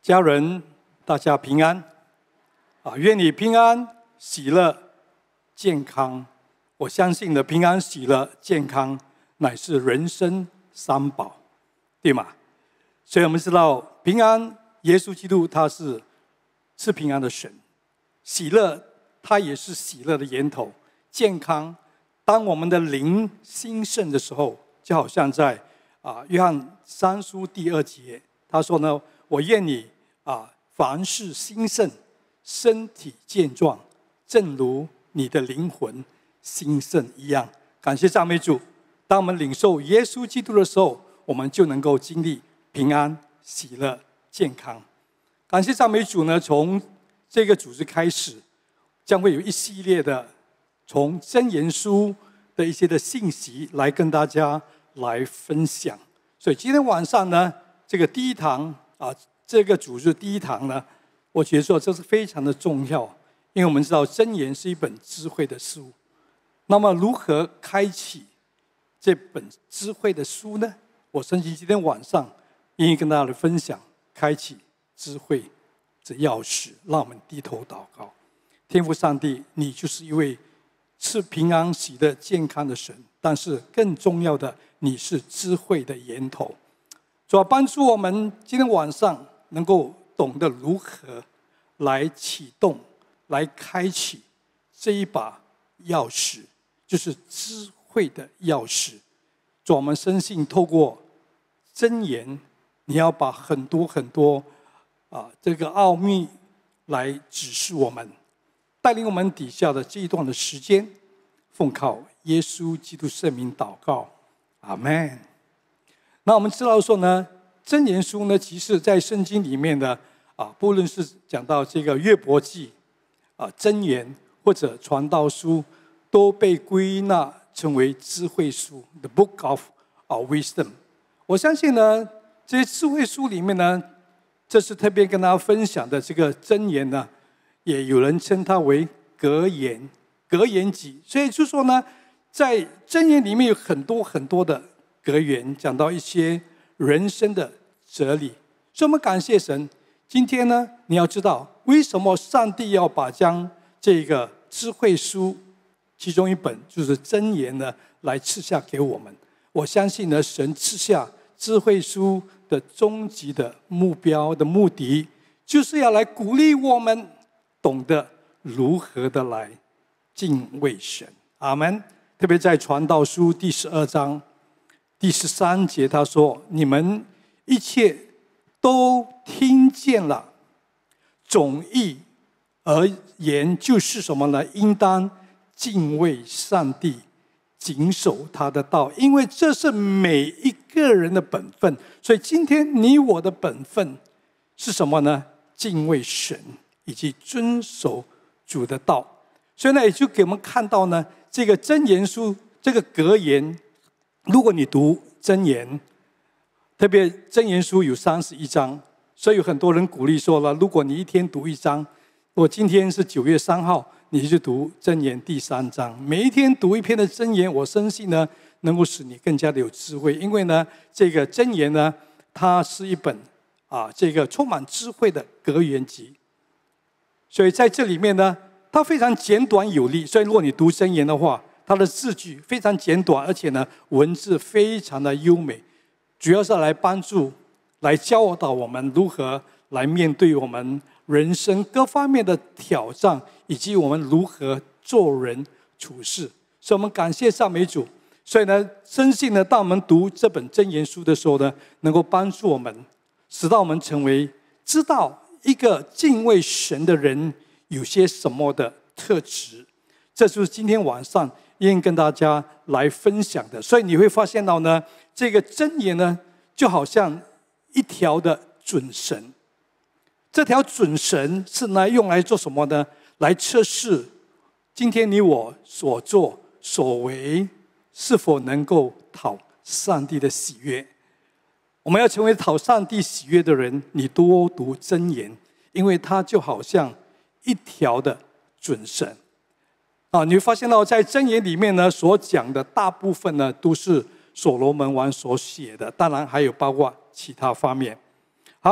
家人，大家平安愿你平安、喜乐、健康。我相信的平安、喜乐、健康乃是人生三宝，对吗？所以我们知道平安，耶稣基督他是平安的神；喜乐，他也是喜乐的源头；健康，当我们的灵兴盛的时候，就好像在约翰3书第2节，他说呢：“我愿你凡事兴盛，身体健壮，正如你的灵魂兴盛一样。”感谢赞美主！当我们领受耶稣基督的时候，我们就能够经历平安、喜乐、健康。感谢赞美主呢！从这个组织开始，将会有一系列的从箴言书的一些的信息来跟大家来分享。所以今天晚上呢，这个第一堂这个组织第一堂呢，我觉得说这是非常的重要，因为我们知道箴言是一本智慧的书。那么如何开启这本智慧的书呢？我相信今天晚上愿意跟大家来分享开启智慧这钥匙。让我们低头祷告。天父上帝，你就是一位赐平安、喜乐、健康的神，但是更重要的，你是智慧的源头。主要帮助我们今天晚上能够懂得如何来启动、来开启这一把钥匙，就是智慧的钥匙。主，我们深信透过箴言，你要把很多这个奥秘来指示我们，带领我们底下的这一段的时间。奉靠耶稣基督圣名祷告，阿们。那我们知道说呢，箴言书呢，其实在圣经里面的不论是讲到这个约伯记箴言或者传道书，都被归纳成为智慧书 The Book of Wisdom。 我相信呢，这些智慧书里面呢，这是特别跟大家分享的这个箴言呢，也有人称它为格言集。所以就说呢，在箴言里面有很多的格言，讲到一些人生的哲理。所以我们感谢神。今天呢，你要知道为什么上帝要把将这个智慧书其中一本就是箴言呢来赐下给我们。我相信呢，神赐下智慧书的终极的目标的目的，就是要来鼓励我们懂得如何的来敬畏神。阿们。特别在传道书第12章第13节，他说：“你们一切都听见了，总意而言就是什么呢？应当敬畏上帝，谨守他的道，因为这是每一个人的本分。”所以今天你我的本分是什么呢？敬畏神以及遵守主的道。所以呢，也就给我们看到呢，这个箴言书这个格言，如果你读箴言，特别箴言书有31章，所以有很多人鼓励说了，如果你一天读一章，如果今天是9月3号，你就读箴言第3章，每一天读一篇的箴言，我相信呢，能够使你更加的有智慧。因为呢，这个箴言呢，它是一本这个充满智慧的格言集。所以在这里面呢，它非常简短有力。所以如果你读箴言的话，它的字句非常简短，而且呢，文字非常的优美，主要是来帮助、来教导我们如何来面对我们人生各方面的挑战，以及我们如何做人处事。所以我们感谢赞美主。所以呢，深信呢，当我们读这本箴言书的时候呢，能够帮助我们，使到我们成为知道一个敬畏神的人有些什么的特质。这就是今天晚上愿意跟大家来分享的。所以你会发现到呢，这个箴言呢，就好像一条的准绳。这条准绳是用来做什么呢？来测试今天你我所作所为是否能够讨上帝的喜悦。我们要成为讨上帝喜悦的人，你多读箴言，因为它就好像一条的准绳。你会发现到在箴言里面呢，所讲的大部分呢，都是所罗门王所写的，当然还有包括其他方面。好，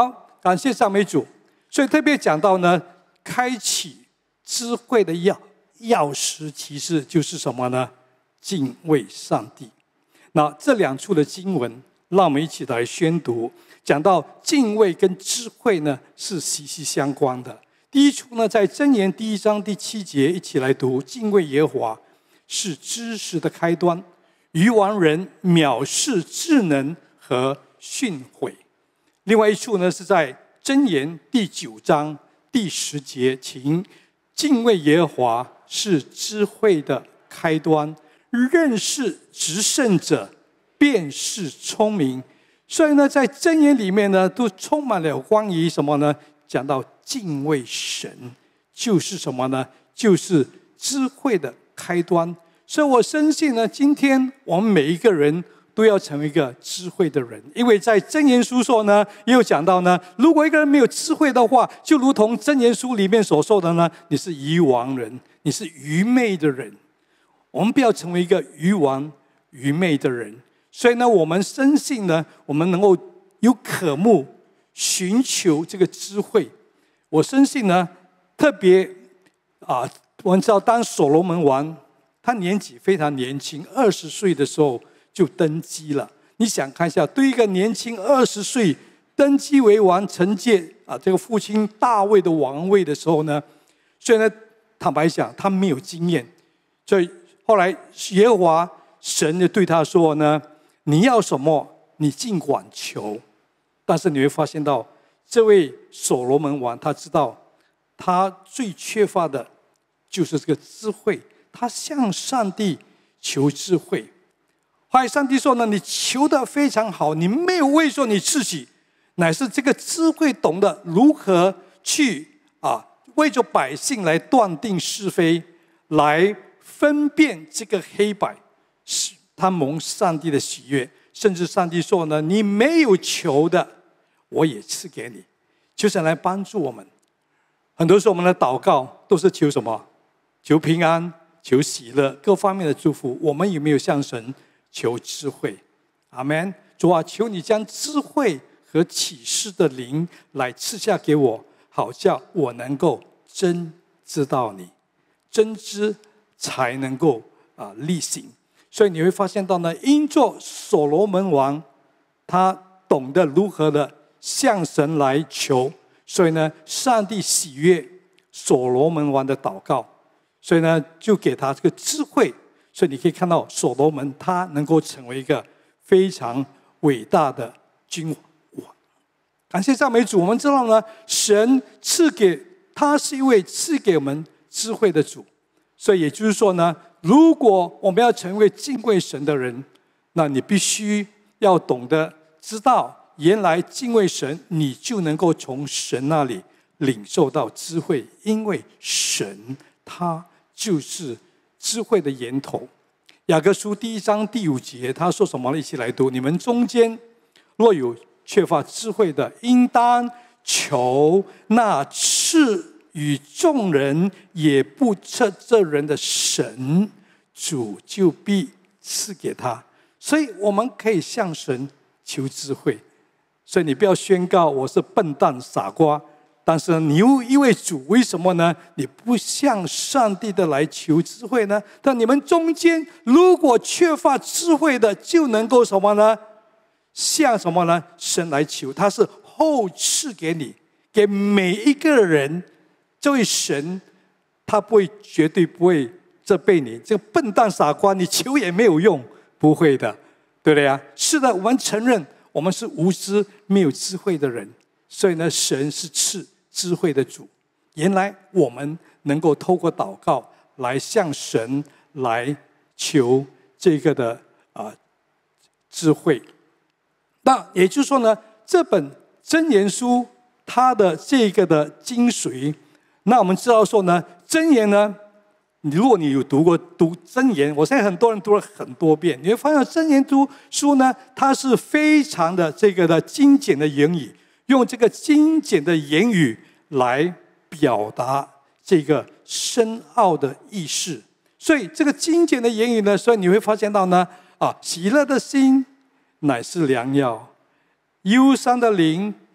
感谢赞美主。所以特别讲到呢，开启智慧的钥匙其实就是什么呢？敬畏上帝。那这2处的经文，让我们一起来宣读。讲到敬畏跟智慧呢，是息息相关的。第一处呢，在箴言第1章第7节，一起来读：敬畏耶和华是知识的开端，愚顽人藐视智能和训诲。另外一处呢，是在箴言第9章第10节，请敬畏耶和华是智慧的开端，认识至圣者便是聪明。所以呢，在箴言里面呢，都充满了关于什么呢？讲到敬畏神，就是什么呢？就是智慧的开端。所以我深信呢，今天我们每一个人都要成为一个智慧的人，因为在箴言书说呢，也有讲到呢，如果一个人没有智慧的话，就如同箴言书里面所说的呢，你是愚顽人，你是愚昧的人。我们不要成为一个愚顽愚昧的人。所以呢，我们深信呢，我们能够有渴慕寻求这个智慧。我深信呢，特别我们知道当所罗门王，他年纪非常年轻，20岁的时候就登基了。你想看一下，对一个年轻20岁登基为王，承接这个父亲大卫的王位的时候呢，所以呢，坦白讲，他没有经验。所以后来耶和华神就对他说呢，你要什么，你尽管求。但是你会发现到，这位所罗门王，他知道他最缺乏的就是这个智慧，他向上帝求智慧。后来上帝说呢，你求得非常好，你没有为说你自己，乃是这个智慧懂得如何去为着百姓来断定是非，来分辨这个黑白，他蒙上帝的喜悦。甚至上帝说呢，你没有求的我也赐给你，就是来帮助我们。很多时候我们的祷告都是求什么？求平安，求喜乐，各方面的祝福。我们有没有向神求智慧？阿们。主啊，求你将智慧和启示的灵来赐下给我，好叫我能够真知道你，真知才能够力行。所以你会发现到呢，因着所罗门王他懂得如何的向神来求，所以呢，上帝喜悦所罗门王的祷告，所以呢，就给他这个智慧。所以你可以看到所罗门他能够成为一个非常伟大的君王。感谢赞美主。我们知道呢，神他是一位赐给我们智慧的主。所以也就是说呢，如果我们要成为敬畏神的人，那你必须要懂得知道，原来敬畏神，你就能够从神那里领受到智慧，因为神他就是智慧的源头。雅各书第1章第5节，他说什么呢？一起来读：你们中间若有缺乏智慧的，应当求那赐与众人也不测这人的神，主就必赐给他。所以我们可以向神求智慧。所以你不要宣告我是笨蛋傻瓜，但是你又因为主，为什么呢？你不向上帝的来求智慧呢？但你们中间如果缺乏智慧的，就能够什么呢？向什么呢？神来求，他是后赐给你，给每一个人。这位神他绝对不会责备你，这个笨蛋傻瓜，你求也没有用，不会的，对不对啊？是的，我们承认我们是无知没有智慧的人，所以呢，神是赐智慧的主。原来我们能够透过祷告来向神来求这个的智慧。那也就是说呢，这本箴言书它的这个的精髓，那我们知道说呢，箴言呢，如果你有读箴言，我现在很多人读了很多遍，你会发现箴言书呢，它是非常的这个的精简的言语，用这个精简的言语来表达这个深奥的意思。所以这个精简的言语呢，所以你会发现到呢，喜乐的心乃是良药，忧伤的灵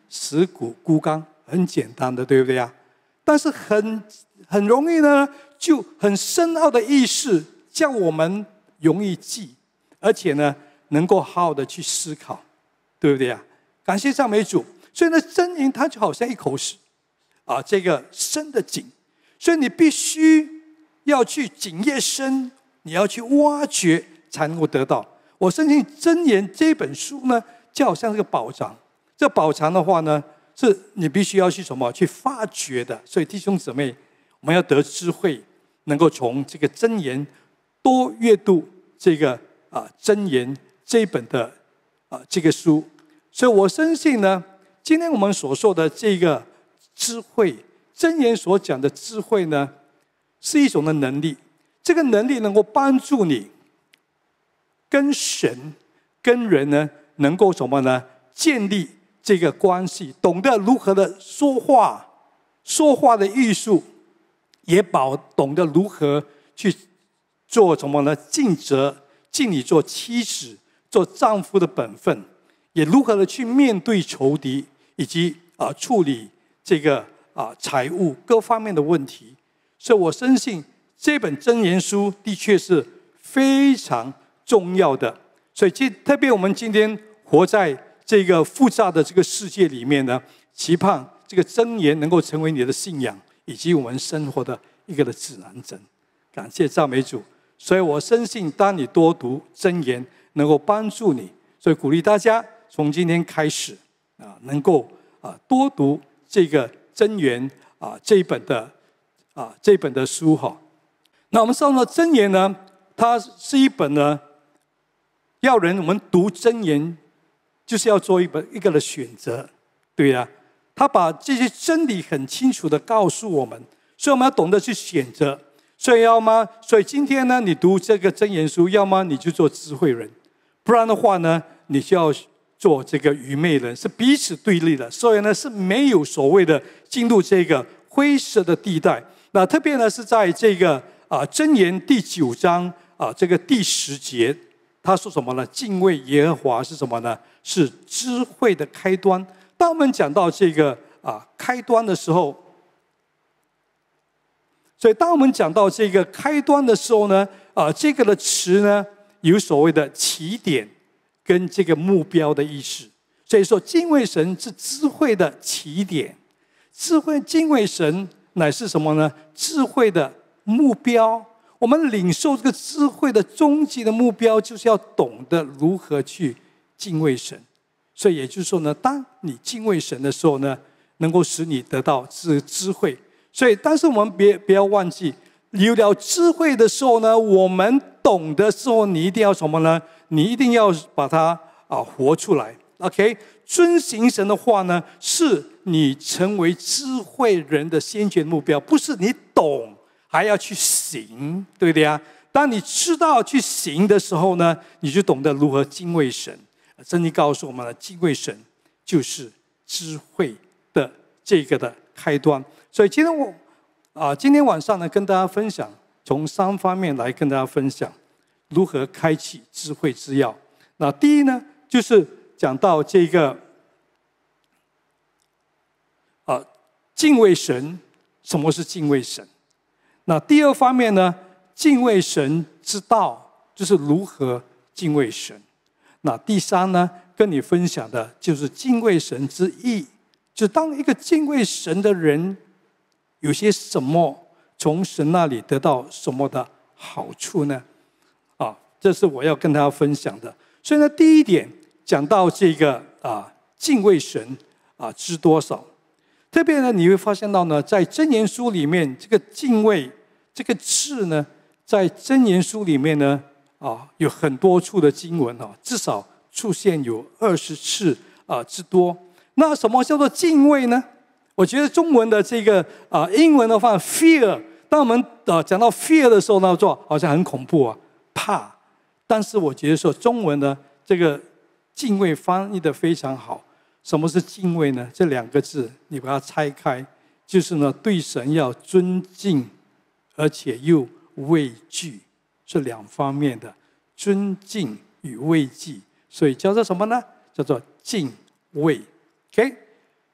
蚀骨枯干，很简单的，对不对呀？但是很容易呢，就很深奥的意识，叫我们容易记，而且呢，能够好好的去思考，对不对呀？感谢赞美主。所以呢，箴言它就好像一口屎啊，这个深的井，所以你必须要去井越深，你要去挖掘才能够得到。我相信箴言这本书呢，就好像是个宝藏。这宝藏的话呢，是你必须要去什么？去发掘的。所以弟兄姊妹，我们要得智慧，能够从这个箴言多阅读这个箴言这一本的这个书。所以我相信呢，今天我们所说的这个智慧，箴言所讲的智慧呢，是一种的能力。这个能力能够帮助你跟神、跟人呢，能够什么呢？建立这个关系，懂得如何的说话，说话的艺术，也懂得如何去做什么呢？尽你做妻子、做丈夫的本分，也如何的去面对仇敌，以及处理这个财务各方面的问题。所以我相信这本箴言书的确是非常重要的。所以特别我们今天活在这个复杂的这个世界里面呢，期盼这个箴言能够成为你的信仰，以及我们生活的一个的指南针。感谢赞美主。所以我深信，当你多读箴言，能够帮助你。所以鼓励大家从今天开始能够多读这个箴言这一本的书哈。那我们说呢，箴言呢，它是一本呢，我们读箴言，就是要做一个的选择，对呀。他把这些真理很清楚的告诉我们，所以我们要懂得去选择。所以今天呢，你读这个箴言书，要么你就做智慧人，不然的话呢，你就要做这个愚昧人，是彼此对立的。所以呢，是没有所谓的进入这个灰色的地带。那特别呢，是在这个箴言第9章这个第10节，他说什么呢？敬畏耶和华是什么呢？是智慧的开端。当我们讲到这个开端的时候，所以当我们讲到这个开端的时候呢，这个的词呢，有所谓的起点跟这个目标的意思。所以说，敬畏神是智慧的起点，敬畏神乃是什么呢？智慧的目标。我们领受这个智慧的终极的目标，就是要懂得如何去敬畏神。所以也就是说呢，当你敬畏神的时候呢，能够使你得到智慧。所以，但是我们不要忘记，有了智慧的时候呢，我们懂的时候，你一定要什么呢？你一定要把它活出来。OK， 遵行神的话呢，是你成为智慧人的先决目标，不是你懂还要去行，对不对啊？当你知道去行的时候呢，你就懂得如何敬畏神。圣经告诉我们了，敬畏神就是智慧的这个的开端。所以今天晚上呢，跟大家分享从3方面来跟大家分享如何开启智慧之钥。那第一呢，就是讲到这个敬畏神。什么是敬畏神？那第2方面呢，敬畏神之道就是如何敬畏神。那第3呢，跟你分享的就是敬畏神之义，就当一个敬畏神的人，有些什么从神那里得到什么的好处呢？这是我要跟大家分享的。所以呢，第一点讲到这个敬畏神知多少。特别呢，你会发现到呢，在箴言书里面，这个敬畏这个字呢，在箴言书里面呢，有很多处的经文至少出现有20次之多。那什么叫做敬畏呢？我觉得中文的这个英文的话 ，fear。当我们讲到 fear 的时候呢，好像很恐怖怕。但是我觉得说中文的这个敬畏翻译的非常好。什么是敬畏呢？这2个字你把它拆开，就是呢对神要尊敬，而且又畏惧，是2方面的尊敬与畏惧，所以叫做什么呢？叫做敬畏。OK，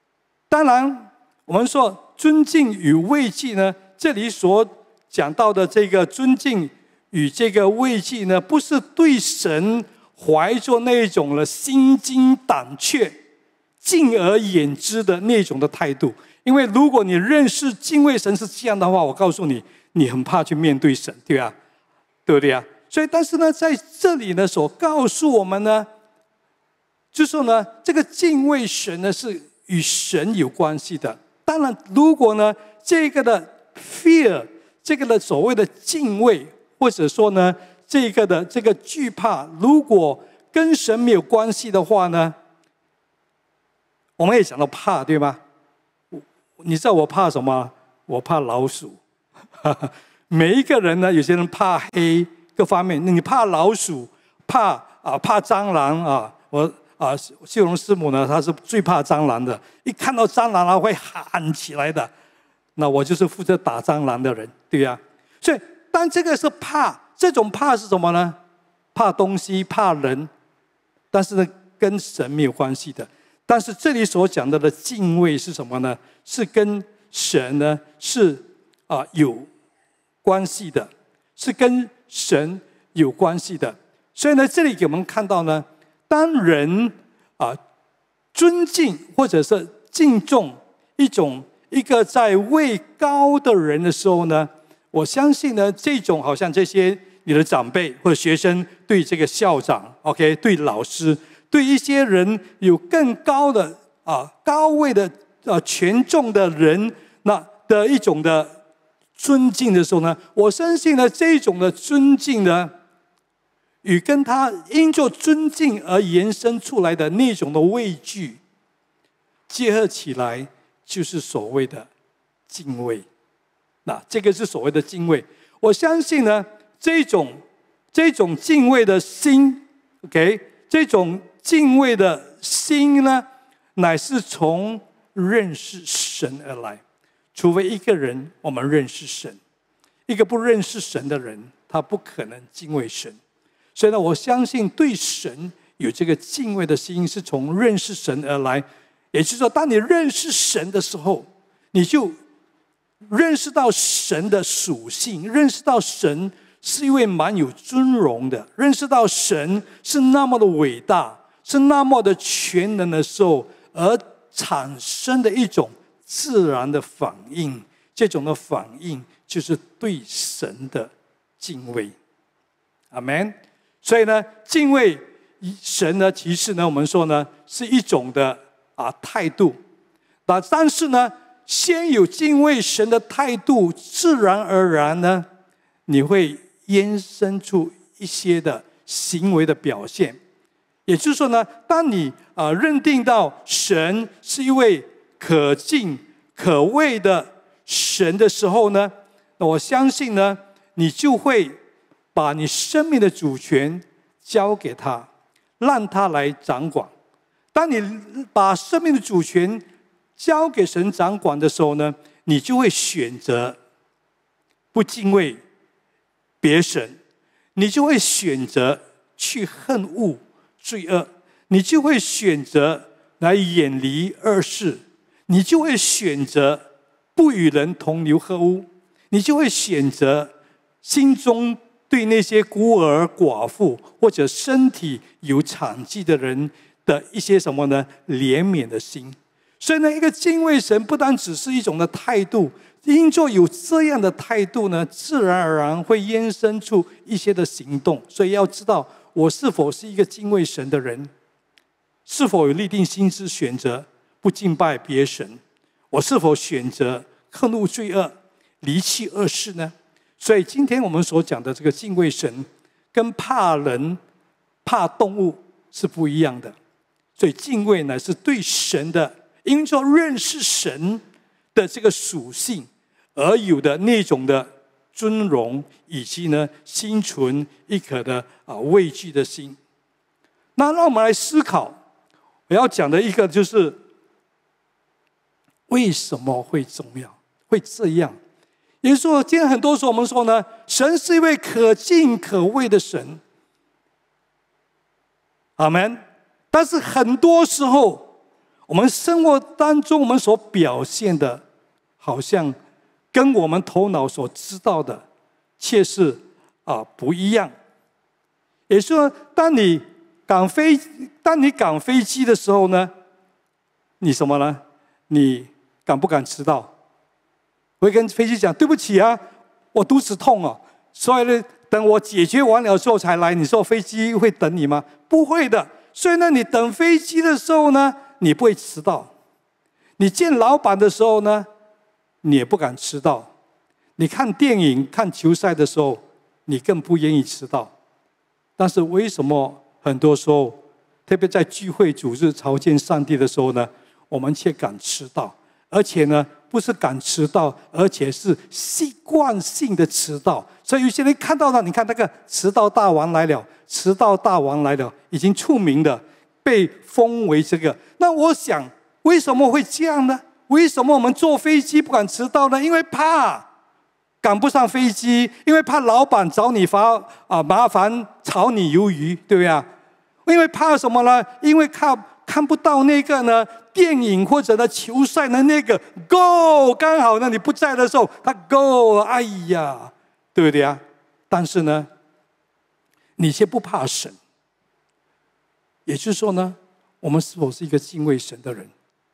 当然，我们说尊敬与畏惧呢，这里所讲到的这个尊敬与这个畏惧呢，不是对神怀着那种的心惊胆怯、敬而远之的那种的态度。因为如果你认识敬畏神是这样的话，我告诉你，你很怕去面对神，对啊，对不对啊？所以，但是呢，在这里呢，所告诉我们呢，就是说呢，这个敬畏神呢，是与神有关系的。当然，如果呢，这个的 fear， 这个的所谓的敬畏，或者说呢，这个的这个惧怕，如果跟神没有关系的话呢，我们也讲到怕，对吗？你知道我怕什么？我怕老鼠。每一个人呢，有些人怕黑，各方面。你怕老鼠，怕蟑螂啊。秀荣师母呢，她是最怕蟑螂的，一看到蟑螂她会喊起来的。那我就是负责打蟑螂的人，对呀。所以，但这个是怕，这种怕是什么呢？怕东西，怕人，但是呢，跟神没有关系的。但是这里所讲到的敬畏是什么呢？是跟神呢是有关系的，是跟神有关系的。所以呢，这里给我们看到呢，当人尊敬或者是敬重一个在位高的人的时候呢，我相信呢，这种好像这些你的长辈或者学生对这个校长 ，OK， 对老师。对一些人有更高的高位的权重的人，那的一种的尊敬的时候呢，我相信呢，这种的尊敬呢，与跟他因着尊敬而延伸出来的那种的畏惧结合起来，就是所谓的敬畏。那这个是所谓的敬畏。我相信呢，这种敬畏的心 ，OK， 这种敬畏的心呢，乃是从认识神而来。除非一个人我们认识神，一个不认识神的人，他不可能敬畏神。所以呢，我相信对神有这个敬畏的心，是从认识神而来。也就是说，当你认识神的时候，你就认识到神的属性，认识到神是一位蛮有尊荣的，认识到神是那么的伟大，是那么的全能的时候，而产生的一种自然的反应。这种的反应就是对神的敬畏。阿们。所以呢，敬畏神呢，其实呢，我们说呢，是一种的态度。但是呢，先有敬畏神的态度，自然而然呢，你会延伸出一些的行为的表现。也就是说呢，当你认定到神是一位可敬可畏的神的时候呢，那我相信呢，你就会把你生命的主权交给他，让他来掌管。当你把生命的主权交给神掌管的时候呢，你就会选择不敬畏别神，你就会选择去恨恶罪恶，你就会选择来远离恶事，你就会选择不与人同流合污，你就会选择心中对那些孤儿寡妇或者身体有残疾的人的一些什么呢？怜悯的心。所以呢，一个敬畏神不单只是一种的态度，因着有这样的态度呢，自然而然会延伸出一些的行动。所以要知道，我是否是一个敬畏神的人，是否有立定心志选择不敬拜别神，我是否选择恨恶罪恶，离弃恶事呢？所以今天我们所讲的这个敬畏神，跟怕人、怕动物是不一样的。所以敬畏呢，是对神的，因着认识神的这个属性而有的那种的尊荣，以及呢心存一颗的畏惧的心。那让我们来思考，我要讲的一个就是为什么会重要，会这样。也就是说，今天很多时候我们说呢，神是一位可敬可畏的神，阿们。但是很多时候我们生活当中我们所表现的，好像跟我们头脑所知道的，却是不一样。也就是说，当你赶飞机的时候呢，你什么呢？你敢不敢迟到？我会跟飞机讲，对不起啊，我肚子痛哦，所以呢，等我解决完了之后才来。你说飞机会等你吗？不会的。所以呢，你等飞机的时候呢，你不会迟到。你见老板的时候呢，你也不敢迟到。你看电影、看球赛的时候，你更不愿意迟到。但是为什么很多时候，特别在聚会主日朝见上帝的时候呢，我们却敢迟到？而且呢，不是敢迟到，而且是习惯性的迟到。所以有些人看到了，你看那个迟到大王来了，迟到大王来了，已经出名的，被封为这个。那我想，为什么会这样呢？为什么我们坐飞机不敢迟到呢？因为怕赶不上飞机，因为怕老板找你麻烦，炒你鱿鱼，对不对啊？因为怕什么呢？因为看不到那个呢电影或者呢球赛的那个 goal， 刚好呢你不在的时候，他 goal， 哎呀，对不对啊？但是呢，你却不怕神。也就是说呢，我们是否是一个敬畏神的人？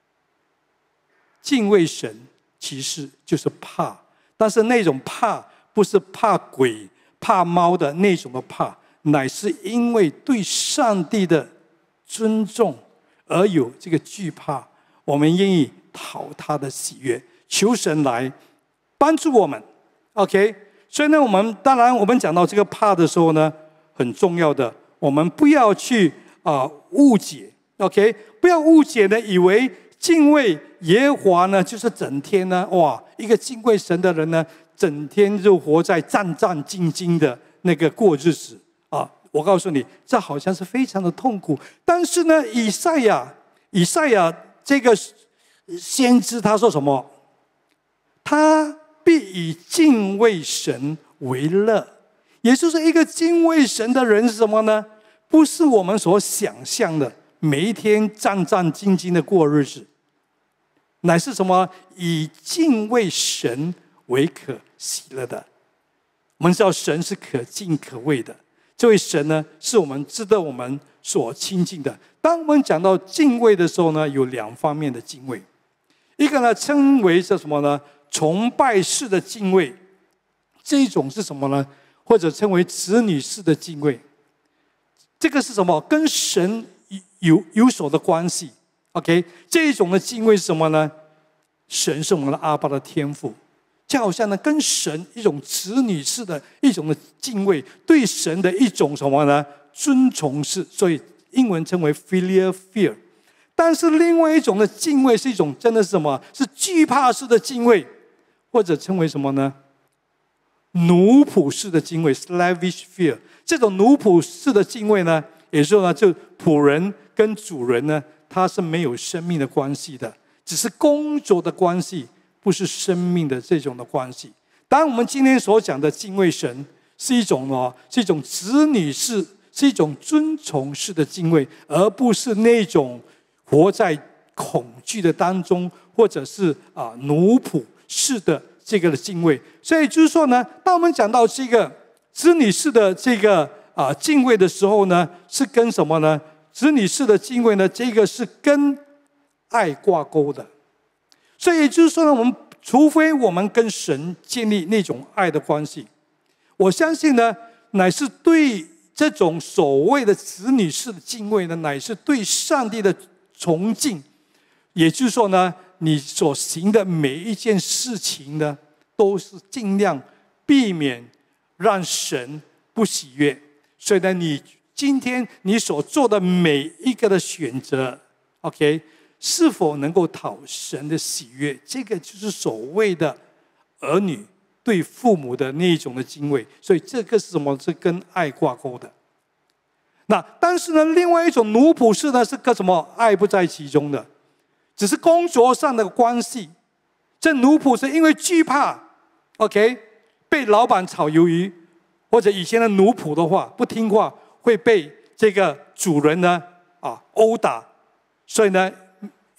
敬畏神其实就是怕，但是那种怕不是怕鬼、怕猫的那种的怕，乃是因为对上帝的尊重而有这个惧怕。我们愿意讨他的喜悦，求神来帮助我们。OK， 所以呢，当然我们讲到这个怕的时候呢，很重要的，我们不要去误解。OK， 不要误解呢，以为敬畏耶和华呢，就是整天呢，一个敬畏神的人呢，整天就活在战战兢兢的那个过日子啊！我告诉你，这好像是非常的痛苦。但是呢，以赛亚这个先知他说什么？他必以敬畏神为乐，也就是一个敬畏神的人是什么呢？不是我们所想象的每一天战战兢兢的过日子。乃是什么？以敬畏神为可喜乐的。我们知道神是可敬可畏的，这位神呢，是我们值得我们所亲近的。当我们讲到敬畏的时候呢，有两方面的敬畏，一个呢称为是什么呢？崇拜式的敬畏，这一种是什么呢？或者称为子女式的敬畏。这个是什么？跟神有所的关系。OK， 这一种的敬畏是什么呢？神是我们的阿爸的天父，就好像呢，跟神一种子女式的一种的敬畏，对神的一种什么呢？尊崇式，所以英文称为 filial fear。但是另外一种的敬畏是一种真的是什么？是惧怕式的敬畏，或者称为什么呢？奴仆式的敬畏 slavish fear。这种奴仆式的敬畏呢，也就是说呢，就仆人跟主人呢，他是没有生命的关系的，只是工作的关系，不是生命的这种的关系。当然我们今天所讲的敬畏神是一种子女式，是一种尊崇式的敬畏，而不是那种活在恐惧的当中，或者是奴仆式的这个的敬畏。所以就是说呢，当我们讲到这个子女式的这个敬畏的时候呢，是跟什么呢？子女式的敬畏呢，这个是跟爱挂钩的。所以也就是说呢，除非我们跟神建立那种爱的关系，我相信呢，乃是对这种所谓的子女式的敬畏呢，乃是对上帝的崇敬。也就是说呢，你所行的每一件事情呢，都是尽量避免让神不喜悦。所以呢，今天你所做的每一个的选择 ，OK， 是否能够讨神的喜悦？这个就是所谓的儿女对父母的那一种的敬畏。所以这个是什么？是跟爱挂钩的。那但是呢，另外一种奴仆式呢，是跟什么？爱不在其中的，只是工作上的关系。这奴仆是因为惧怕 ，OK， 被老板炒鱿鱼，或者以前的奴仆的话不听话，会被这个主人呢毆打。所以呢，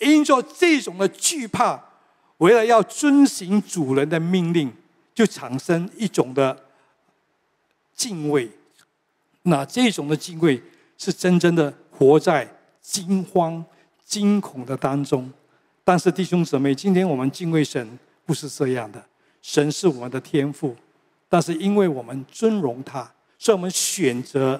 因着这种的惧怕，为了要遵行主人的命令，就产生一种的敬畏。那这种的敬畏是真正的活在惊慌惊恐的当中。但是弟兄姊妹，今天我们敬畏神不是这样的，神是我们的天父，但是因为我们尊荣他，所以我们选择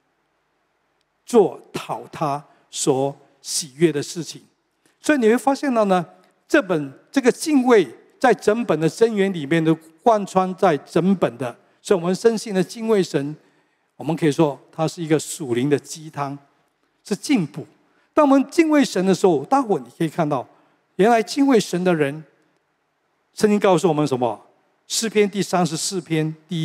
做讨他所喜悦的事情。所以你会发现到呢，这个敬畏在整本的箴言里面都贯穿在整本的，所以我们深信的敬畏神，我们可以说它是一个属灵的鸡汤，是进步。当我们敬畏神的时候，待会你可以看到，原来敬畏神的人，圣经告诉我们什么？诗篇第34篇第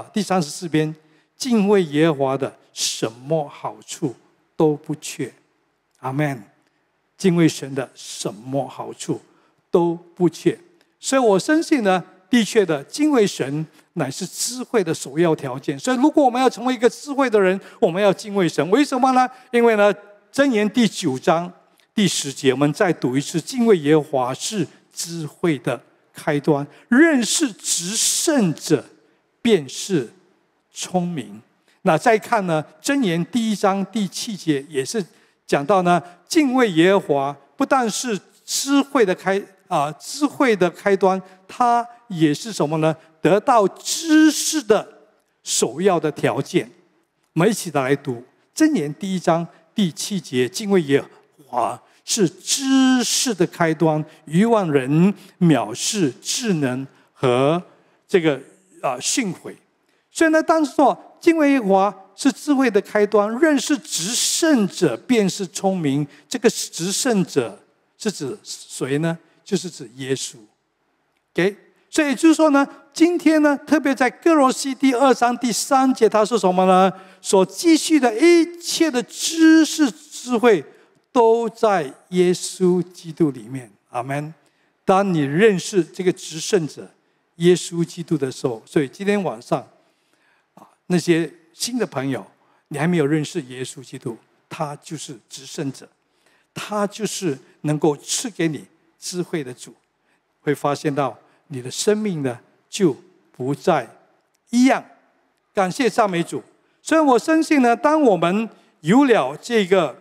34篇，敬畏耶和华的，什么好处都不缺。阿们。敬畏神的，什么好处都不缺。所以我深信呢，的确的，敬畏神乃是智慧的首要条件。所以如果我们要成为一个智慧的人，我们要敬畏神。为什么呢？因为呢，箴言第9章第10节，我们再读一次：敬畏耶和华是智慧的开端，认识至圣者便是聪明。那再看呢，箴言第1章第7节也是讲到呢，敬畏耶和华不但是智慧的开端，它也是什么呢？得到知识的首要的条件。我们一起来读箴言第1章第7节：敬畏耶和华是知识的开端，愚妄人藐视智能和这个训诲。所以呢，当说敬畏耶和华是智慧的开端，认识至圣者便是聪明。这个至圣者是指谁呢？就是指耶稣。OK， 所以也就是说呢，今天呢，特别在歌罗西第2章第3节，他说什么呢？所积蓄的一切的知识智慧，都在耶稣基督里面。阿们。当你认识这个至圣者耶稣基督的时候，所以今天晚上那些新的朋友，你还没有认识耶稣基督，他就是至圣者，他就是能够赐给你智慧的主，会发现到你的生命呢就不再一样。感谢赞美主。所以我相信呢，当我们有了这个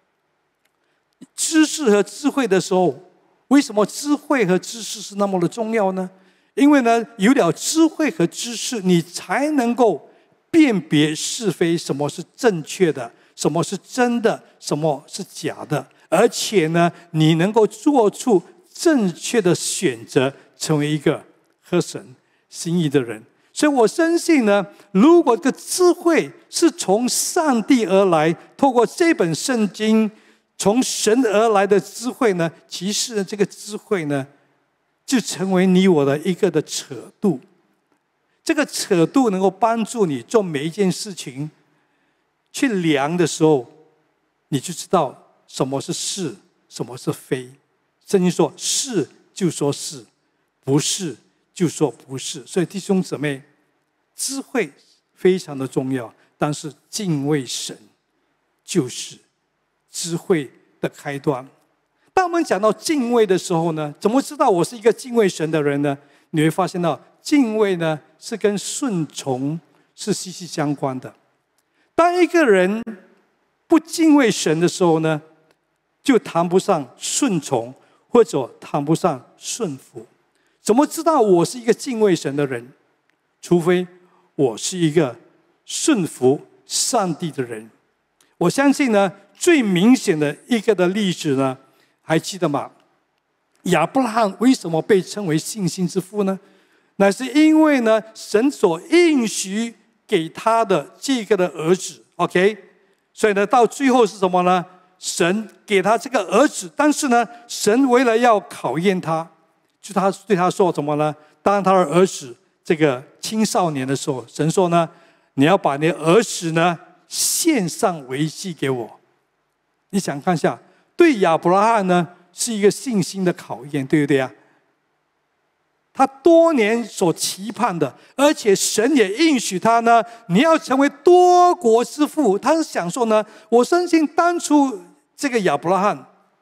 知识和智慧的时候，为什么智慧和知识是那么的重要呢？因为呢，有了智慧和知识，你才能够辨别是非，什么是正确的，什么是真的，什么是假的，而且呢，你能够做出正确的选择，成为一个合神心意的人。所以我相信呢，如果这个智慧是从上帝而来，透过这本圣经从神而来的智慧呢，其实这个智慧呢，就成为你我的一个的尺度。这个尺度能够帮助你做每一件事情去量的时候，你就知道什么是是，什么是非。圣经说是就说是，不是就说不是。所以弟兄姊妹，智慧非常的重要，但是敬畏神就是智慧的开端。当我们讲到敬畏的时候呢，怎么知道我是一个敬畏神的人呢？你会发现到敬畏呢是跟顺从是息息相关的。当一个人不敬畏神的时候呢，就谈不上顺从，或者谈不上顺服。怎么知道我是一个敬畏神的人？除非我是一个顺服上帝的人。我相信呢，最明显的一个的例子呢，还记得吗？亚伯拉罕为什么被称为信心之父呢？乃是因为呢，神所应许给他的这个的儿子 ，OK， 所以呢，到最后是什么呢？神给他这个儿子，但是呢，神为了要考验他，就他对他说什么呢？当他的儿子这个青少年的时候，神说呢，你要把你的儿子呢献上为祭给我。你想看一下，对亚伯拉罕呢是一个信心的考验，对不对啊？他多年所期盼的，而且神也应许他呢，你要成为多国之父。他是想说呢，我相信当初这个亚伯拉罕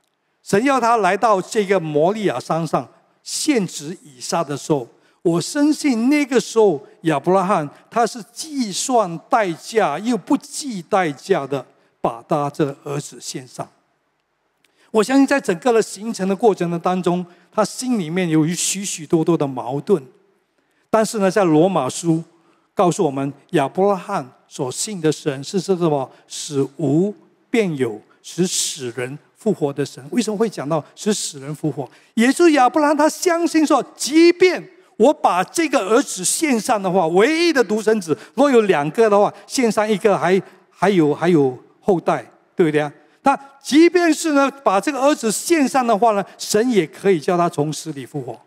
神要他来到这个摩利亚山上献旨以撒的时候，我深信那个时候亚伯拉罕他是计算代价又不计代价的把他这儿子献上。我相信在整个的形成的过程的当中，他心里面有许许多多的矛盾。但是呢，在罗马书告诉我们，亚伯拉罕所信的神是什么？使无变有，使死人复活的神。为什么会讲到使死人复活？也就是亚伯拉罕他相信说，即便我把这个儿子献上的话，唯一的独生子，如果有2个的话，献上1个还有后代，对不对啊？他即便是呢把这个儿子献上的话呢，神也可以叫他从死里复活。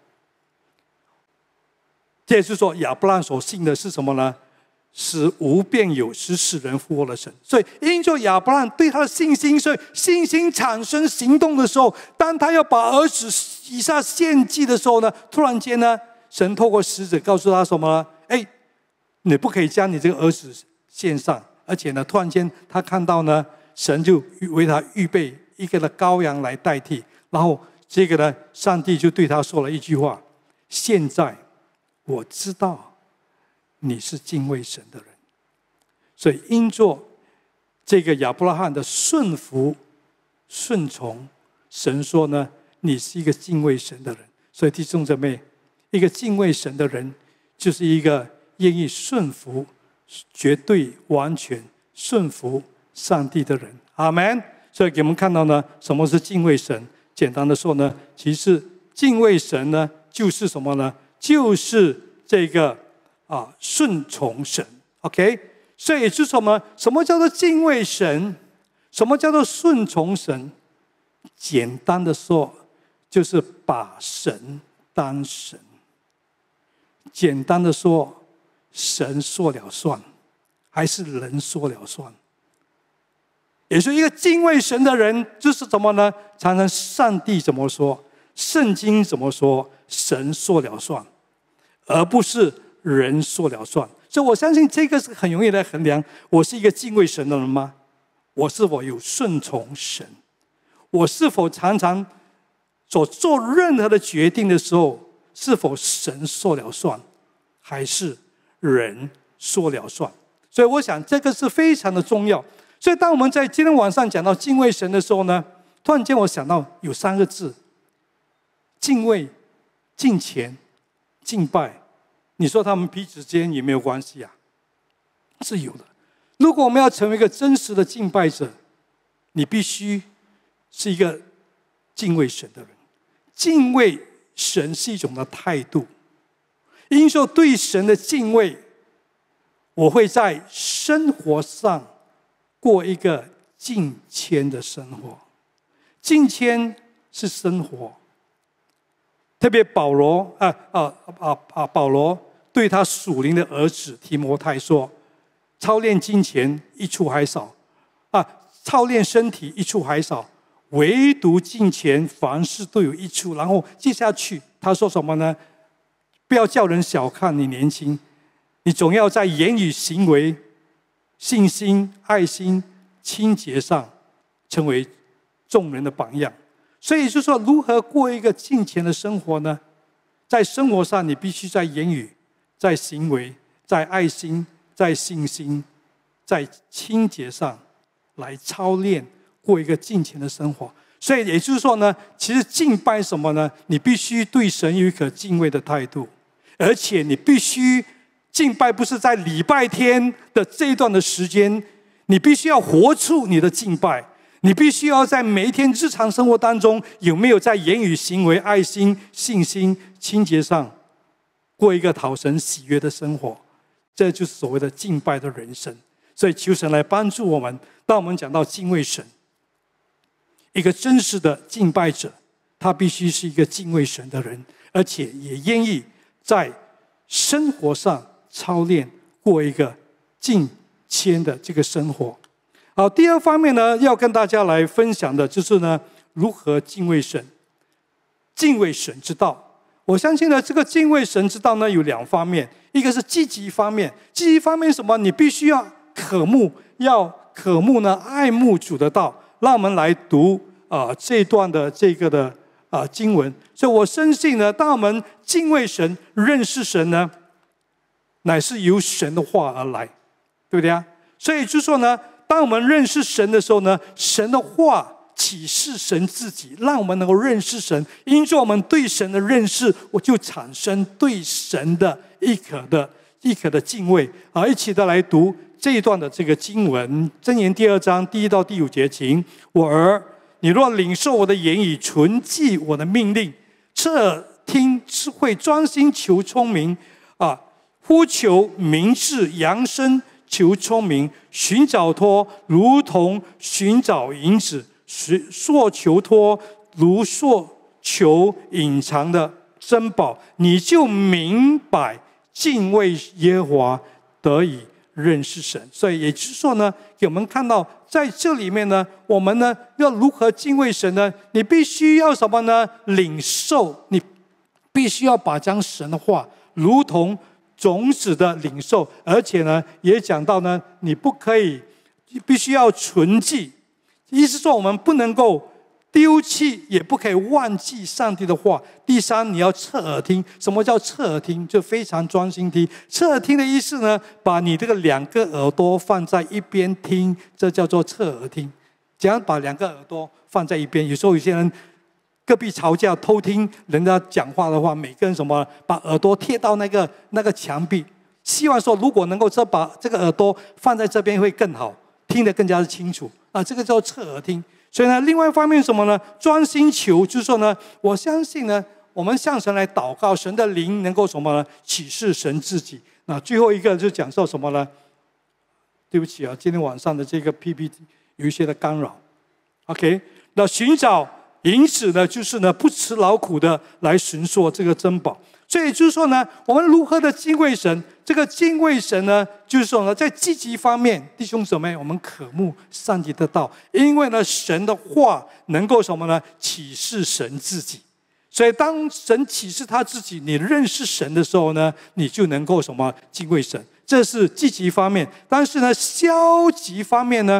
这也就是说，亚伯拉罕所信的是什么呢？使无变有，使死人复活的神。所以因着亚伯拉罕对他的信心，所以信心产生行动的时候，当他要把儿子以撒献祭的时候呢，突然间呢，神透过使者告诉他什么呢？哎，你不可以将你这个儿子献上。而且呢，突然间他看到呢，神就为他预备一个的羔羊来代替。然后这个呢，上帝就对他说了一句话：现在我知道你是敬畏神的人。所以因着这个亚伯拉罕的顺服顺从，神说呢，你是一个敬畏神的人。所以弟兄姊妹，一个敬畏神的人就是一个愿意顺服，绝对完全顺服上帝的人。阿们。所以给我们看到呢，什么是敬畏神？简单的说呢，其实敬畏神呢，就是什么呢？就是这个顺从神。 OK， 所以也就是什么？什么叫做敬畏神？什么叫做顺从神？简单的说，就是把神当神。简单的说，神说了算，还是人说了算？也是一个敬畏神的人，就是什么呢？常常上帝怎么说，圣经怎么说，神说了算，而不是人说了算。所以我相信这个是很容易来衡量，我是一个敬畏神的人吗？我是否有顺从神？我是否常常所做任何的决定的时候，是否神说了算，还是人说了算？所以我想这个是非常的重要。所以当我们在今天晚上讲到敬畏神的时候呢，突然间我想到有3个字：敬畏、敬虔、敬拜。你说他们彼此之间有没有关系啊？是有的。如果我们要成为一个真实的敬拜者，你必须是一个敬畏神的人。敬畏神是一种的态度，因受对神的敬畏，我会在生活上过一个敬虔的生活。敬虔是生活。特别保罗对他属灵的儿子提摩太说：操练金钱一处还少，操练身体一处还少，唯独敬虔凡事都有一处。然后接下去他说什么呢？不要叫人小看你年轻，你总要在言语行为、信心、爱心、清洁上成为众人的榜样。所以就是说，如何过一个敬虔的生活呢？在生活上，你必须在言语、在行为、在爱心、在信心、在清洁上来操练过一个敬虔的生活。所以也就是说呢，其实敬拜什么呢？你必须对神有一颗敬畏的态度，而且你必须敬拜不是在礼拜天的这一段的时间，你必须要活出你的敬拜。你必须要在每一天日常生活当中，有没有在言语、行为、爱心、信心、清洁上过一个讨神喜悦的生活？这就是所谓的敬拜的人生。所以求神来帮助我们。当我们讲到敬畏神，一个真实的敬拜者，他必须是一个敬畏神的人，而且也愿意在生活上操练过一个敬虔的这个生活。好，第二方面呢，要跟大家来分享的就是呢，如何敬畏神。敬畏神之道，我相信呢，这个敬畏神之道呢，有2方面，一个是积极方面。积极方面是什么？你必须要渴慕呢，爱慕主的道。让我们来读这一段的经文。所以我深信呢，当我们敬畏神、认识神呢，乃是由神的话而来，对不对啊？所以就说呢，当我们认识神的时候呢，神的话启示神自己，让我们能够认识神。因着我们对神的认识，我就产生对神的一颗的敬畏。一起的来读这一段的这个经文，箴言第2章1到第5节，请我儿，你若领受我的言语，存记我的命令，侧耳听智慧，专心求聪明，呼求明智，扬声求聪明，寻找托如同寻找银子，索求托如索求隐藏的珍宝，你就明白敬畏耶和华，得以认识神。所以也就是说呢，给我们看到在这里面呢，我们呢要如何敬畏神呢？你必须要什么呢？领受，你必须要把将神的话如同种子的领受，而且呢也讲到呢，你不可以，必须要存记，意思说我们不能够丢弃，也不可以忘记上帝的话。第三，你要侧耳听。什么叫侧耳听？就非常专心听。侧耳听的意思呢，把你这个2个耳朵放在一边听，这叫做侧耳听。怎样把2个耳朵放在一边？有时候有些人隔壁吵架偷听人家讲话的话，每个人什么把耳朵贴到那个墙壁，希望说如果能够把这个耳朵放在这边会更好，听得更加的清楚这个叫侧耳听。所以呢，另外一方面什么呢？专心求，就是说呢，我相信呢，我们向神来祷告，神的灵能够什么呢？启示神自己。那最后一个就讲到什么呢？对不起今天晚上的这个 PPT 有一些的干扰。OK， 那寻找银子呢，就是呢不辞劳苦的来寻索这个珍宝。所以就是说呢，我们如何的敬畏神？这个敬畏神呢，就是说呢，在积极方面，弟兄姊妹，我们渴慕上帝的道，因为呢，神的话能够什么呢？启示神自己。所以当神启示他自己，你认识神的时候呢，你就能够什么？敬畏神。这是积极方面。但是呢，消极方面呢，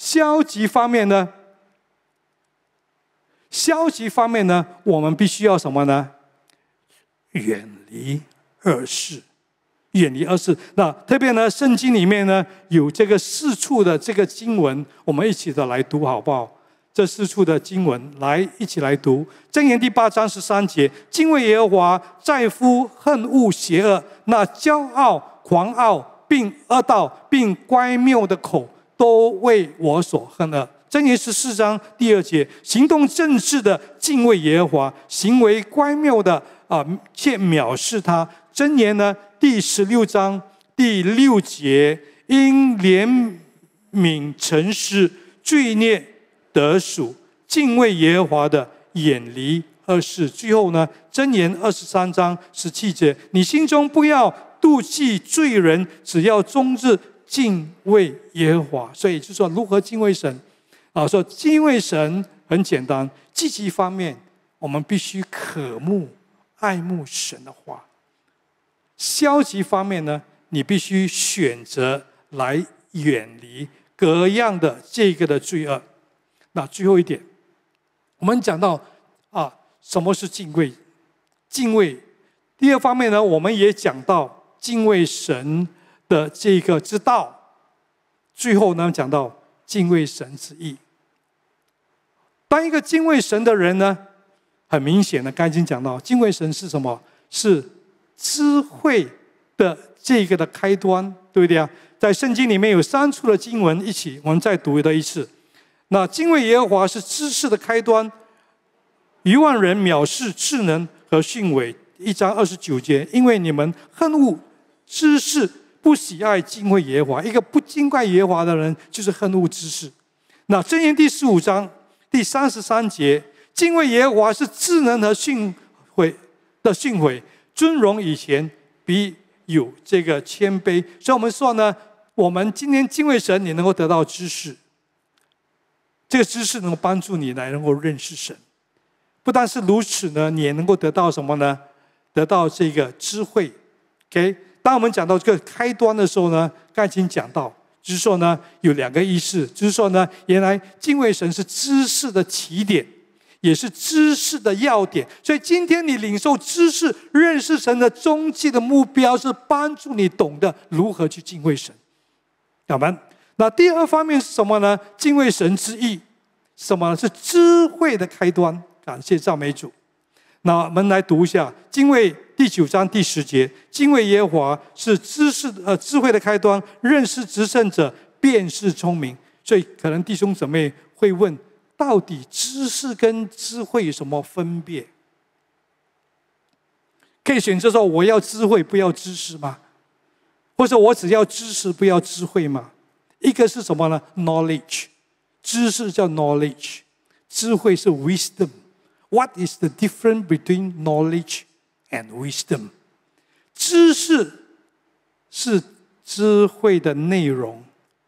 我们必须要什么呢？远离恶事。那特别呢，圣经里面呢有这个4处的这个经文，我们一起的来读好不好？这4处的经文一起来读。箴言第8章13节，敬畏耶和华，在乎恨恶邪恶，那骄傲、狂傲并恶道并乖谬的口，都为我所恨恶。箴言14章第2节，行动正直的敬畏耶和华，行为乖谬的却藐视他。箴言呢第16章第6节，因怜悯诚实，罪孽得赎，敬畏耶和华的远离恶事。最后呢，箴言23章17节，你心中不要妒忌罪人，只要终日敬畏耶和华。所以就说如何敬畏神说敬畏神很简单，积极方面我们必须渴慕爱慕神的话，消极方面呢，你必须选择来远离各样的这个的罪恶。那最后一点，我们讲到什么是敬畏？第二方面呢，我们也讲到敬畏神的这个之道。最后呢，讲到敬畏神之意。当一个敬畏神的人呢，很明显的，刚才已经讲到，敬畏神是什么？是智慧的这个的开端，对不对啊？在圣经里面有3处的经文，我们再读一次。那敬畏耶和华是知识的开端，愚妄人藐视智能和训诲。1章29节，因为你们恨恶知识，不喜爱敬畏耶和华。一个不敬畏耶和华的人，就是恨恶知识。那箴言第15章第33节，敬畏耶和华是智能和训诲，尊荣以前必有这个谦卑。所以我们说呢，我们今天敬畏神，你能够得到知识，这个知识能够帮助你来能够认识神。不但是如此呢，你也能够得到什么呢？得到这个智慧。OK， 当我们讲到这个开端的时候呢，刚才已经讲到， 就是说呢，有2个意思，就是说呢，原来敬畏神是知识的起点，也是知识的要点。所以今天你领受知识、认识神的终极的目标，是帮助你懂得如何去敬畏神。阿们。那第2方面是什么呢？敬畏神之意，什么呢？是智慧的开端。感谢赞美主。那我们来读一下敬畏第9章第10节，敬畏耶和华是智慧的开端，认识至圣者便是聪明。所以可能弟兄姊妹会问，到底知识跟智慧有什么分别？可以选择说我要智慧不要知识吗？或者我只要知识不要智慧吗？一个是什么呢？ knowledge， 知识叫 knowledge， 智慧是 wisdom。What is the difference between knowledge and wisdom？ 知识是智慧的内容。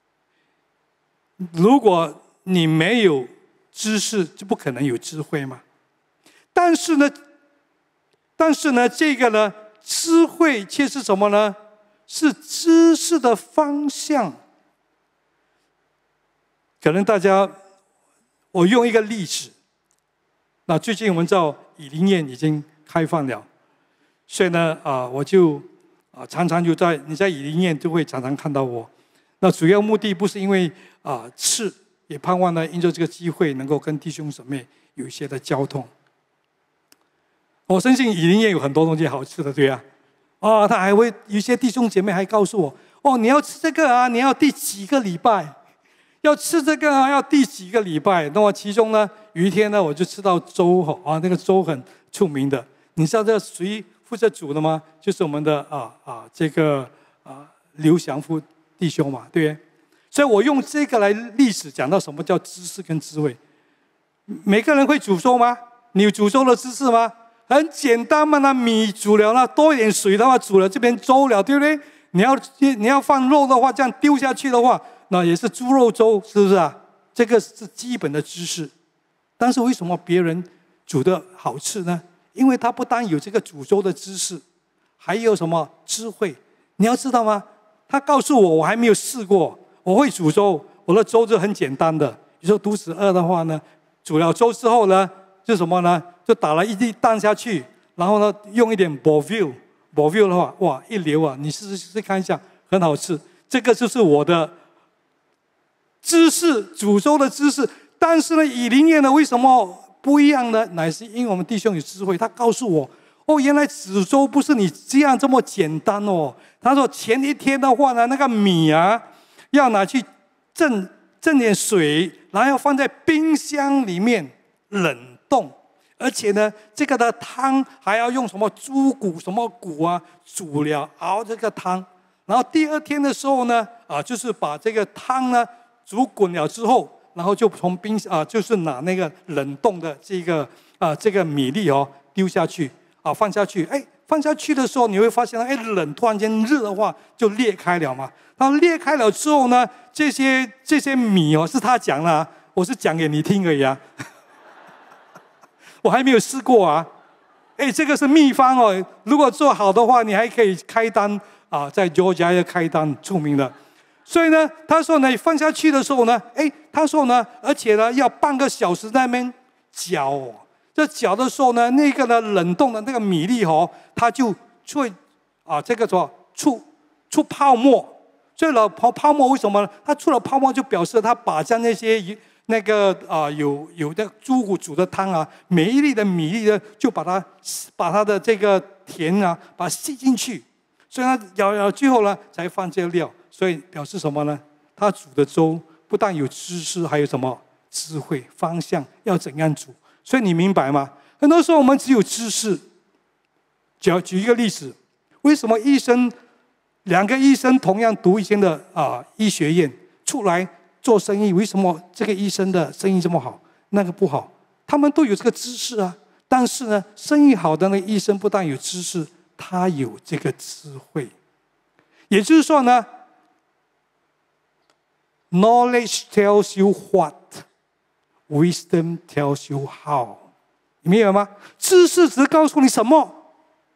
如果你没有知识，就不可能有智慧嘛。但是呢，这个呢，智慧却是什么呢？是知识的方向。可能大家，我用一个例子。那最近我们知道以琳宴已经开放了，所以呢，我就常常就你在以琳宴就会常常看到我。那主要目的不是因为吃，也盼望呢，因着这个机会能够跟弟兄姊妹有一些的交通。我相信以琳宴有很多东西好吃的，对啊，他还会有一些弟兄姐妹还告诉我，你要吃这个啊，你要第几个礼拜？要吃这个啊，要第几个礼拜？那么其中呢，有一天呢，我就吃到粥那个粥很出名的。你知道这谁负责煮的吗？就是我们的这个刘祥夫弟兄嘛，对不对？所以我用这个来历史讲到什么叫知识跟智慧。每个人会煮粥吗？你有煮粥的知识吗？很简单嘛，那米煮了，那多一点水的话，煮了这边粥了，对不对？你要放肉的话，这样丢下去的话，那也是猪肉粥，是不是啊？这个是基本的知识。但是为什么别人煮的好吃呢？因为他不但有这个煮粥的知识，还有什么智慧？你要知道吗？他告诉我，我还没有试过。我会煮粥，我的粥就很简单的。有时候肚子饿的话呢，煮了粥之后呢，就什么呢？就打了一粒蛋下去，然后呢，用一点 Beauville 的话，哇，一流啊！你试试看一下，很好吃。这个就是我的知识，煮粥的知识。但是呢，以琳宴呢，为什么不一样呢？乃是因为我们弟兄有智慧，他告诉我，原来煮粥不是你这么简单哦。他说前一天的话呢，那个米啊，要拿去蒸点水，然后要放在冰箱里面冷冻。而且呢，这个的汤还要用什么猪骨、什么骨啊煮了熬这个汤，然后第2天的时候呢，就是把这个汤呢煮滚了之后，然后就从就是拿那个冷冻的这个米粒丢下去放下去，放下去的时候你会发现冷突然间热的话就裂开了嘛。然后裂开了之后呢，这些米是他讲的我是讲给你听而已啊。我还没有试过啊，这个是秘方如果做好的话，你还可以开单在 Georgia 要开单出名的。所以呢，他说呢，放下去的时候呢，他说呢，而且呢，要半个小时在那边搅这搅的时候呢，那个呢冷冻的那个米粒它就会这个出泡沫。所以泡沫为什么呢？它出了泡沫就表示它把那些有的猪骨煮的汤每一粒的米粒呢，就把它的这个甜把它吸进去，所以它舀最后呢才放这个料，所以表示什么呢？他煮的粥不但有知识，还有什么智慧方向要怎样煮？所以你明白吗？很多时候我们只有知识。举一个例子，为什么2个医生同样读一间的医学院出来做生意，为什么这个医生的生意这么好，那个不好？他们都有这个知识但是呢，生意好的那个医生不但有知识，他有这个智慧。也就是说呢 ，knowledge tells you what, wisdom tells you how。你明白吗？知识只告诉你什么，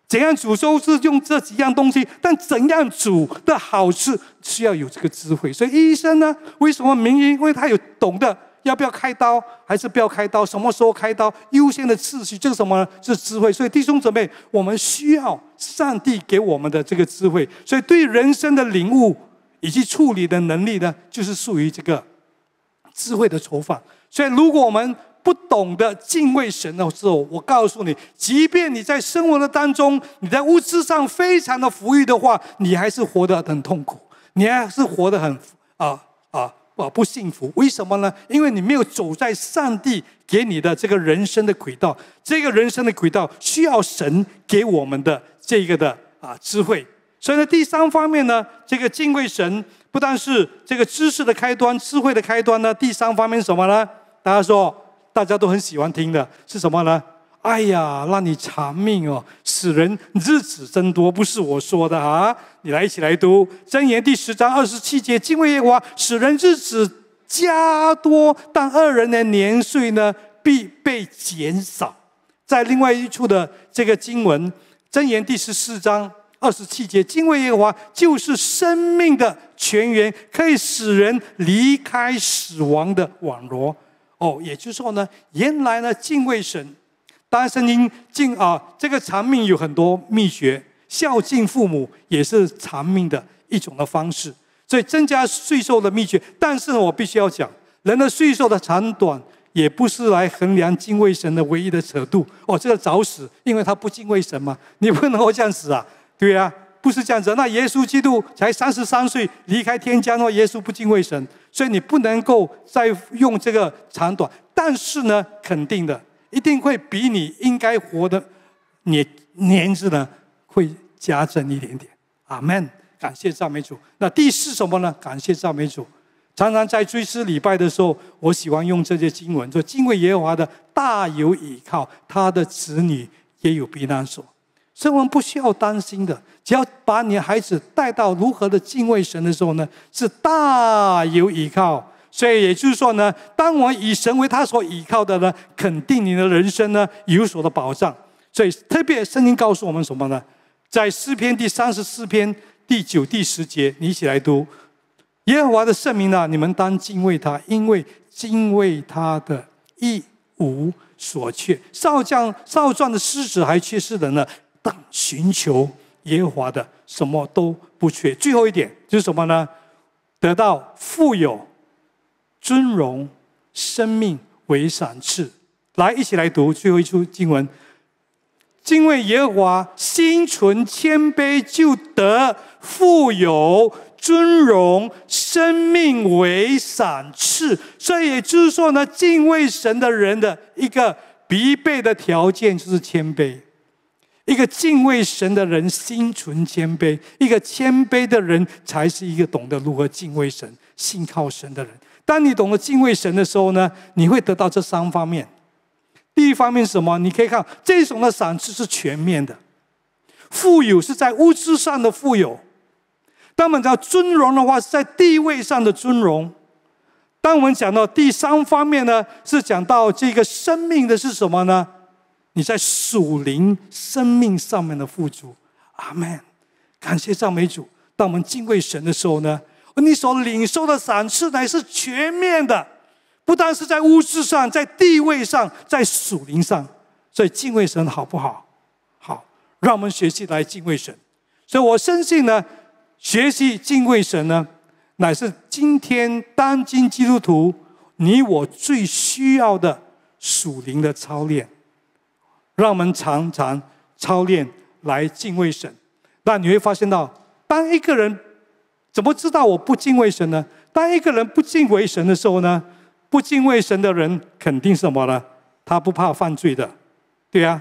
怎样煮粥是用这几样东西，但怎样煮的好吃需要有这个智慧。所以医生呢，为什么名医？因为他有懂得要不要开刀，还是不要开刀，什么时候开刀，优先的次序，这是什么呢？是智慧。所以弟兄姊妹，我们需要上帝给我们的这个智慧。所以对人生的领悟以及处理的能力呢，就是属于这个智慧的筹放。所以如果我们不懂得敬畏神的时候，我告诉你，即便你在生活的当中，你在物质上非常的富裕的话，你还是活得很痛苦，你还是活得很不幸福。为什么呢？因为你没有走在上帝给你的这个人生的轨道，这个人生的轨道需要神给我们的这个的智慧。所以呢，第三方面呢，这个敬畏神不但是这个知识的开端、智慧的开端呢，第三方面是什么呢？大家都很喜欢听的是什么呢？哎呀，让你长命哦，使人日子增多，不是我说的啊！你来一起来读箴言第10章27节，敬畏耶和华，使人日子加多，但恶人的年岁呢，必被减少。在另外一处的这个经文，箴言第14章27节，敬畏耶和华就是生命的泉源，可以使人离开死亡的网罗。也就是说呢，原来呢，敬畏神，当然圣经这个长命有很多秘诀，孝敬父母也是长命的一种的方式，所以增加岁数的秘诀。但是呢，我必须要讲，人的岁数的长短也不是来衡量敬畏神的唯一的尺度。这个早死，因为他不敬畏神嘛，你不能够这样死啊，对啊，不是这样子。那耶稣基督才33岁离开天家，那耶稣不敬畏神，所以你不能够再用这个长短。但是呢，肯定的，一定会比你应该活的年资呢，会加增一点点。阿们，感谢赞美主。那第四什么呢？感谢赞美主。常常在追思礼拜的时候，我喜欢用这些经文，说敬畏耶和华的大有倚靠，他的子女也有避难所。所以我们不需要担心的，只要把你的孩子带到如何的敬畏神的时候呢，是大有倚靠。所以也就是说呢，当我们以神为他所倚靠的呢，肯定你的人生呢有所的保障。所以特别圣经告诉我们什么呢？在诗篇第34篇第9、第10节，你一起来读：耶和华的圣名啊，你们当敬畏他，因为敬畏他的一无所缺。少壮的狮子还缺失的呢，但寻求耶和华的什么都不缺。最后一点就是什么呢？得到富有、尊荣、生命为赏赐。来，一起来读最后一处经文：敬畏耶和华，心存谦卑，就得富有、尊荣、生命为赏赐。所以也就是说呢，敬畏神的人的一个必备的条件就是谦卑。一个敬畏神的人心存谦卑，一个谦卑的人才是一个懂得如何敬畏神、信靠神的人。当你懂得敬畏神的时候呢，你会得到这三方面。第一方面是什么？你可以看这种的赏赐是全面的。富有是在物质上的富有，当我们讲尊荣的话，是在地位上的尊荣。当我们讲到第三方面呢，是讲到这个生命的是什么呢？你在属灵生命上面的富足。阿们，感谢赞美主。当我们敬畏神的时候呢，你所领受的赏赐乃是全面的，不单是在物质上，在地位上，在属灵上。所以敬畏神好不好？好，让我们学习来敬畏神。所以我深信呢，学习敬畏神呢，乃是今天当今基督徒你我最需要的属灵的操练。让我们常常操练来敬畏神。那你会发现到，当一个人怎么知道我不敬畏神呢？当一个人不敬畏神的时候呢，不敬畏神的人肯定是什么呢？他不怕犯罪的，对啊。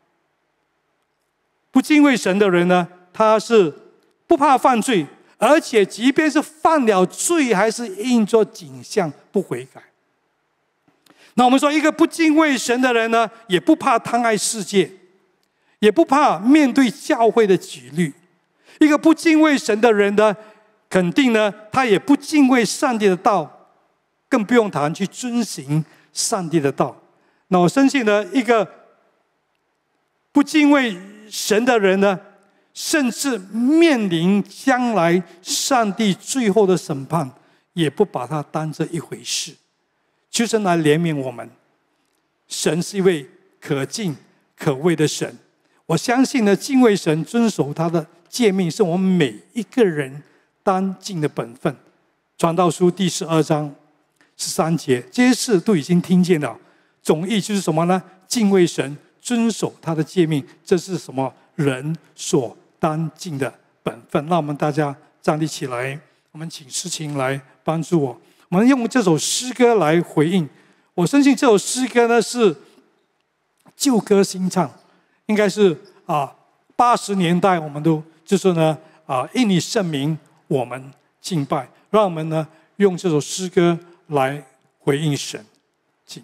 不敬畏神的人呢，他是不怕犯罪，而且即便是犯了罪，还是硬着颈项不悔改。那我们说，一个不敬畏神的人呢，也不怕贪爱世界，也不怕面对教会的纪律。一个不敬畏神的人呢，肯定呢，他也不敬畏上帝的道，更不用谈去遵行上帝的道。那我相信呢，一个不敬畏神的人呢，甚至面临将来上帝最后的审判，也不把它当这一回事。求神来怜悯我们。神是一位可敬可畏的神，我相信呢，敬畏神、遵守他的诫命，是我们每一个人当尽的本分。传道书第12章13节，这些事都已经听见了。总意就是什么呢？敬畏神，遵守他的诫命，这是什么？人所当尽的本分。让我们大家站立起来，我们请诗琴来帮助我。我们用这首诗歌来回应。我相信这首诗歌呢是旧歌新唱，应该是80年代，我们都就是呢因你圣名我们敬拜。让我们呢用这首诗歌来回应神。请。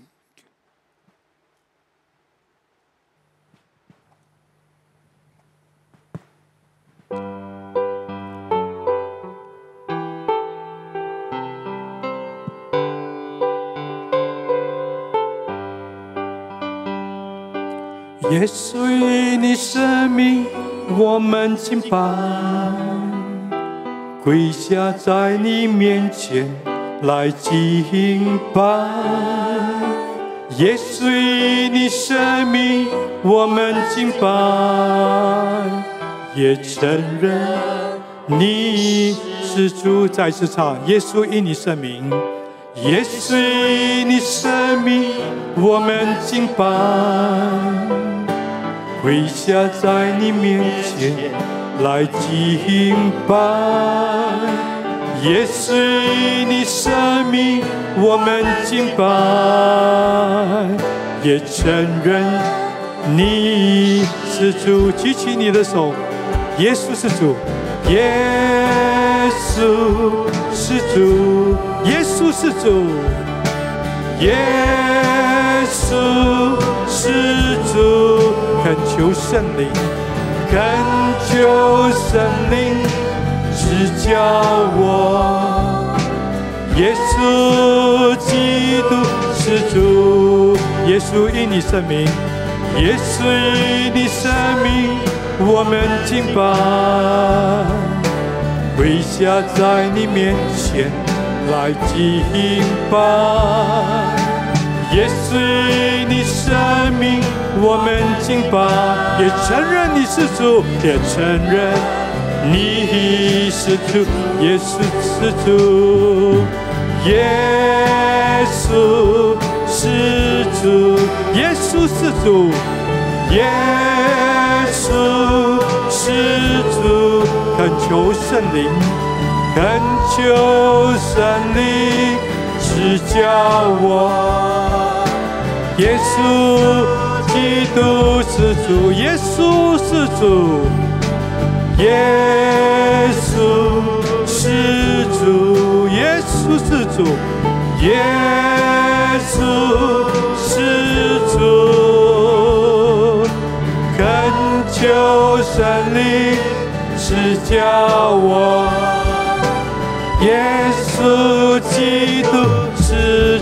耶稣以你生命我们敬拜，跪下在你面前来敬拜。耶稣以你生命我们敬拜，也承认你是主。再次唱，耶稣以你生命，耶稣以你生命我们敬拜，跪下在你面前来敬拜。耶稣以你生命我们敬拜，也承认你是主。举起你的手，耶稣是主，耶稣是主，耶稣是主，耶稣是主。恳求圣灵，恳求圣灵指教我。耶稣基督是主，耶稣以你生命，耶稣以你生命我们敬拜，跪下在你面前来敬拜。耶稣以你生命我们敬拜，也承认你是主，也承认你是主。耶稣是主，耶稣是主，耶稣是主，耶稣是主。恳求圣灵，恳求圣灵指教我。耶稣基督是主，耶稣是主，耶稣是主，耶稣是主，耶稣是主。恳求圣灵指教我，耶稣基督是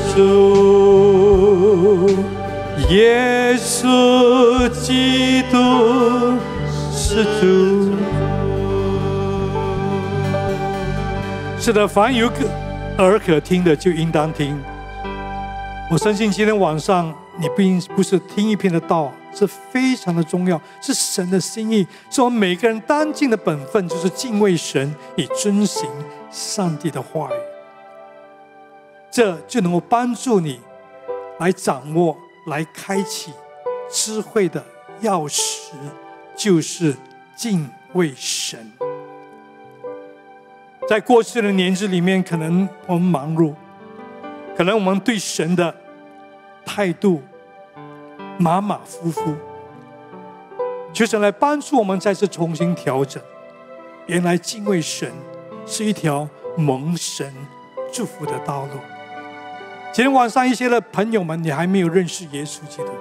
主，耶稣基督是主。是的，凡有耳可听的就应当听。我相信今天晚上你不是听一篇的道，是非常的重要，是神的心意，是我们每个人当尽的本分，就是敬畏神，以遵行上帝的话语。这就能够帮助你来掌握，来开启智慧的钥匙，就是敬畏神。在过去的年日里面，可能我们忙碌，可能我们对神的态度马马虎虎，求神来帮助我们再次重新调整。原来敬畏神是一条蒙神祝福的道路。今天晚上一些的朋友们，你还没有认识耶稣基督，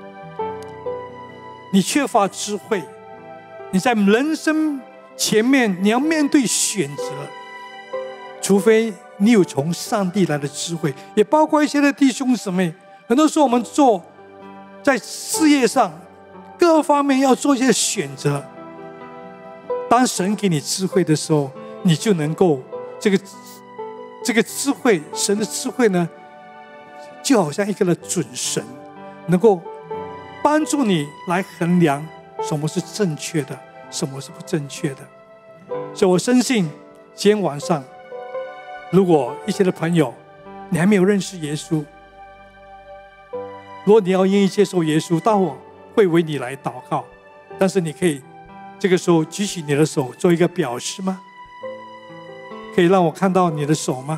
你缺乏智慧，你在人生前面你要面对选择，除非你有从上帝来的智慧，也包括一些的弟兄姊妹。很多时候我们在事业上各方面要做一些选择。当神给你智慧的时候，你就能够这个智慧，神的智慧呢，就好像一个的准绳，能够帮助你来衡量什么是正确的，什么是不正确的。所以我深信今天晚上，如果一些的朋友你还没有认识耶稣，如果你要愿意接受耶稣，大伙会为你来祷告，但是你可以这个时候举起你的手做一个表示吗？可以让我看到你的手吗？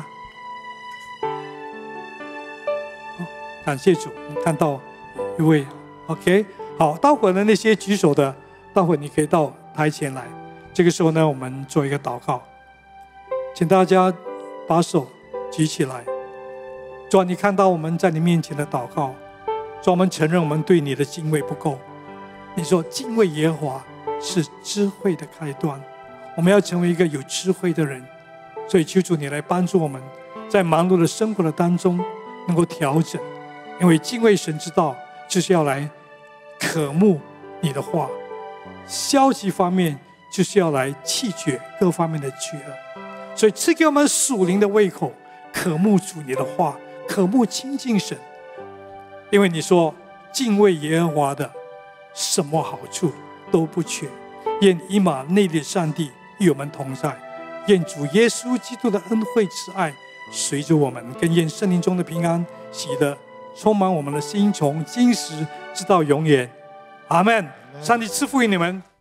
感谢主，看到一位 OK。 好，待会儿呢那些举手的，待会儿你可以到台前来。这个时候呢，我们做一个祷告，请大家把手举起来。主啊，你看到我们在你面前的祷告，主啊，我们承认我们对你的敬畏不够。你说敬畏耶和华是智慧的开端，我们要成为一个有智慧的人。所以求主你来帮助我们，在忙碌的生活的当中能够调整，因为敬畏神之道就是要来渴慕你的话，消极方面就是要来弃绝各方面的罪恶。所以赐给我们属灵的胃口，渴慕主你的话，渴慕亲近神。因为你说敬畏耶和华的什么好处都不缺。愿以马内利的上帝与我们同在，愿主耶稣基督的恩惠慈爱随着我们，更愿圣灵中的平安喜乐充满我们的心，从今时直到永远。阿们。上帝赐福于你们。